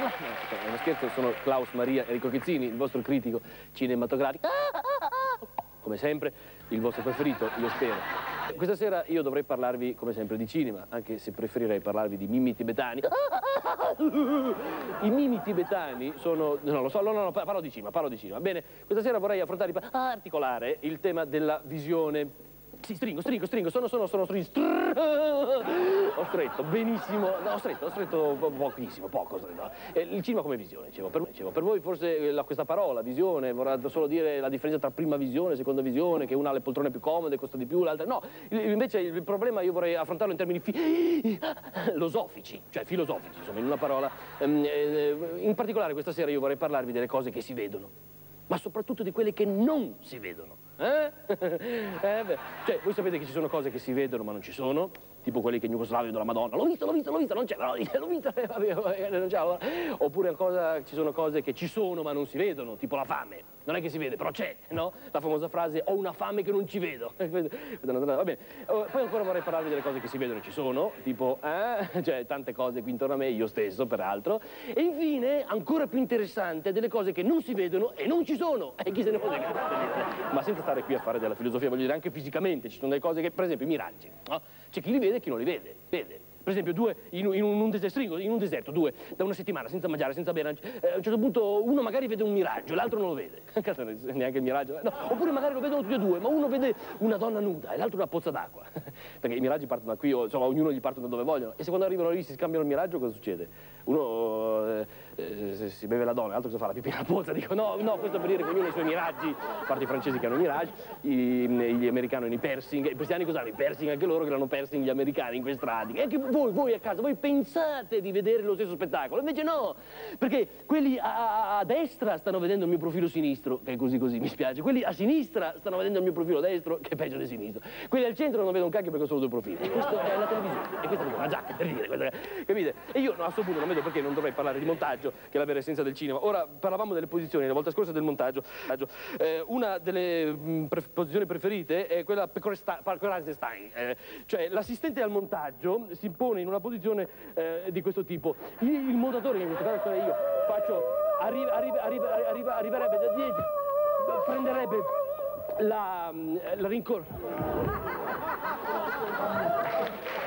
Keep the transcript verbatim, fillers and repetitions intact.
è uno scherzo, sono Klaus Maria Enrico Chezzini, il vostro critico cinematografico. Come sempre, il vostro preferito, io spero. Questa sera io dovrei parlarvi, come sempre, di cinema, anche se preferirei parlarvi di mimi tibetani. I mimi tibetani sono... no, lo so, no, no, no, parlo di cinema, parlo di cinema. Bene, questa sera vorrei affrontare, articolare il tema della visione. Sì, stringo, stringo, stringo, sono, sono, sono, stringo. Ho stretto, benissimo, no, ho stretto, ho stretto po pochissimo, poco stretto. Eh, il cinema come visione, dicevo, per, dicevo, per voi forse la, questa parola, visione, vorrà solo dire la differenza tra prima visione e seconda visione, che una ha le poltrone più comode, costa di più, l'altra no. Il, invece il problema io vorrei affrontarlo in termini filosofici, cioè filosofici, insomma, in una parola. Ehm, eh, in particolare questa sera io vorrei parlarvi delle cose che si vedono, ma soprattutto di quelle che non si vedono. Eh? eh beh. Cioè, voi sapete che ci sono cose che si vedono ma non ci sono, tipo quelli che in Jugoslavia vedono la Madonna, l'ho visto, l'ho visto, l'ho visto, non c'è, l'ho visto, non c'è. Oppure ancora, ci sono cose che ci sono ma non si vedono, tipo la fame, non è che si vede, però c'è, no? La famosa frase, ho una fame che non ci vedo. Va bene. Poi ancora vorrei parlarvi delle cose che si vedono e ci sono, tipo, eh? Cioè, tante cose qui intorno a me, io stesso, peraltro. E infine, ancora più interessante, delle cose che non si vedono e non ci sono. E chi se ne frega? Ma senza stare qui a fare della filosofia, voglio dire, anche fisicamente ci sono delle cose che, per esempio, i miraggi, no? C'è chi li vede e chi non li vede, vede. Per esempio, due in, in, un, un deserto, in un deserto, due, da una settimana, senza mangiare, senza bere, eh, a un certo punto uno magari vede un miraggio, l'altro non lo vede. Neanche il miraggio. No. Oppure magari lo vedono tutti e due, ma uno vede una donna nuda e l'altro una pozza d'acqua. Perché i miraggi partono da qui, o insomma, ognuno gli partono da dove vogliono. E se quando arrivano lì si scambiano il miraggio, cosa succede? Uno eh, eh, si beve la donna, l'altro cosa fa? La pipì nella pozza. Dico, no, no, questo per dire che ognuno ha i suoi miraggi, a parte i francesi che hanno i miraggi, i, gli americani hanno i piercing, i cristiani cosa hanno? I piercing anche loro che hanno piercing gli americani in quei strati. E anche voi, voi a casa, voi pensate di vedere lo stesso spettacolo, invece no, perché quelli a, a, a destra stanno vedendo il mio profilo sinistro, che è così così, mi spiace, quelli a sinistra stanno vedendo il mio profilo destro, che è peggio del sinistro, quelli al centro non vedono un cacchio perché ho solo due profili, e questo è la televisione, e questa è una giacca, per dire, questa, capite? E io no, a questo punto non vedo perché non dovrei parlare di montaggio, che è la vera essenza del cinema. Ora, parlavamo delle posizioni, la volta scorsa del montaggio, eh, una delle mh, pre posizioni preferite è quella Pecorastein, eh, cioè l'assistente al montaggio si pone in una posizione eh, di questo tipo. Il, il montatore, che in questo caso sono io, faccio, arriva, arriva, arriva, arriva, arriverebbe da dietro, prenderebbe la, la rincorsa.